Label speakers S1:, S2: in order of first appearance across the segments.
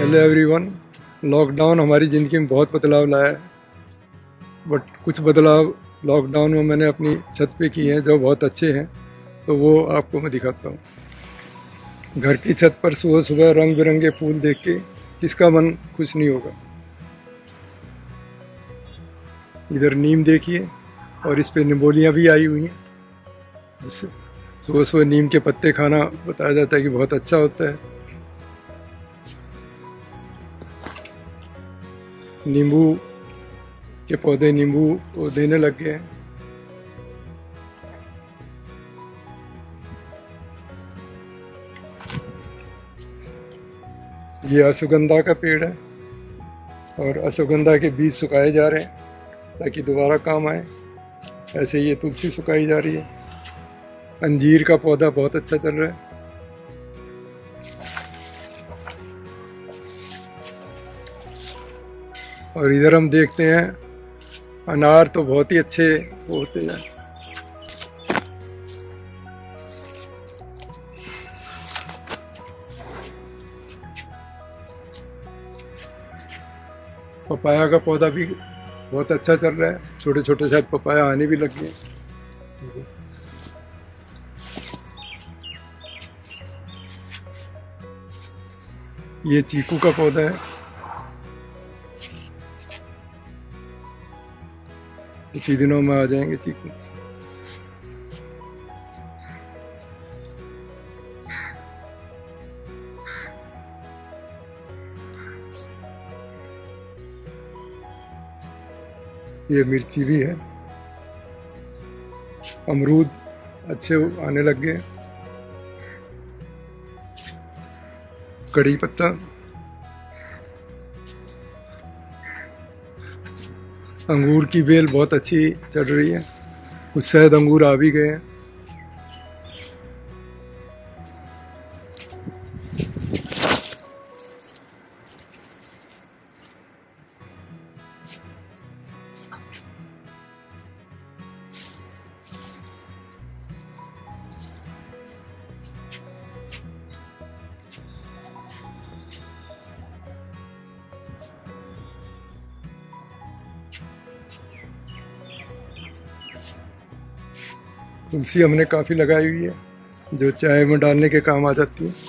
S1: Hello everyone. Lockdown हमारी ज़िंदगी में बहुत बदलाव लाया है, बट कुछ बदलाव लॉकडाउन में मैंने अपनी छत पे किए हैं जो बहुत अच्छे हैं, तो वो आपको मैं दिखाता हूँ। घर की छत पर सुबह सुबह रंग बिरंगे फूल देख के किसका मन खुश नहीं होगा। इधर नीम देखिए, और इस पे निम्बोलियाँ भी आई हुई हैं, जिससे सुबह सुबह नीम के पत्ते खाना बताया जाता है कि बहुत अच्छा होता है। नींबू के पौधे नींबू को देने लग गए हैं। ये अश्वगंधा का पेड़ है, और अश्वगंधा के बीज सुखाए जा रहे हैं ताकि दोबारा काम आए। ऐसे ये तुलसी सुखाई जा रही है। अंजीर का पौधा बहुत अच्छा चल रहा है। और इधर हम देखते हैं अनार तो बहुत ही अच्छे होते हैं। पपाया का पौधा भी बहुत अच्छा चल रहा है। छोटे छोटे शायद पपाया आने भी लग गए। ये चीकू का पौधा है। कुछ ही दिनों में आ जाएंगे चीकू। ये मिर्ची भी है। अमरूद अच्छे आने लग गए। कड़ी पत्ता, अंगूर की बेल बहुत अच्छी चढ़ रही है। कुछ शायद अंगूर आ भी गए हैं। तुलसी हमने काफ़ी लगाई हुई है, जो चाय में डालने के काम आ जाती है।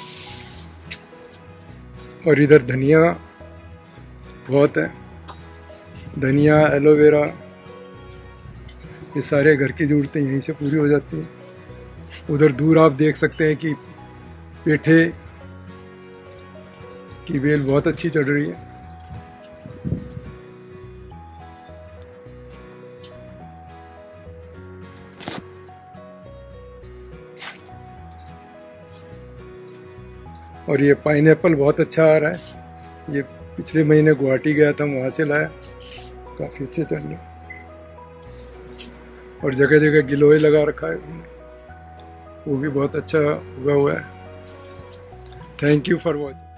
S1: और इधर धनिया बहुत है। धनिया, एलोवेरा, ये सारे घर की ज़रूरतें यहीं से पूरी हो जाती हैं। उधर दूर आप देख सकते हैं कि पेठे की बेल बहुत अच्छी चढ़ रही है। और ये पाइनएप्पल बहुत अच्छा आ रहा है। ये पिछले महीने गुवाहाटी गया था, वहाँ से लाया। काफ़ी अच्छे चल रहे। और जगह जगह गिलोय लगा रखा है, वो भी बहुत अच्छा उगा हुआ है। Thank you for watching.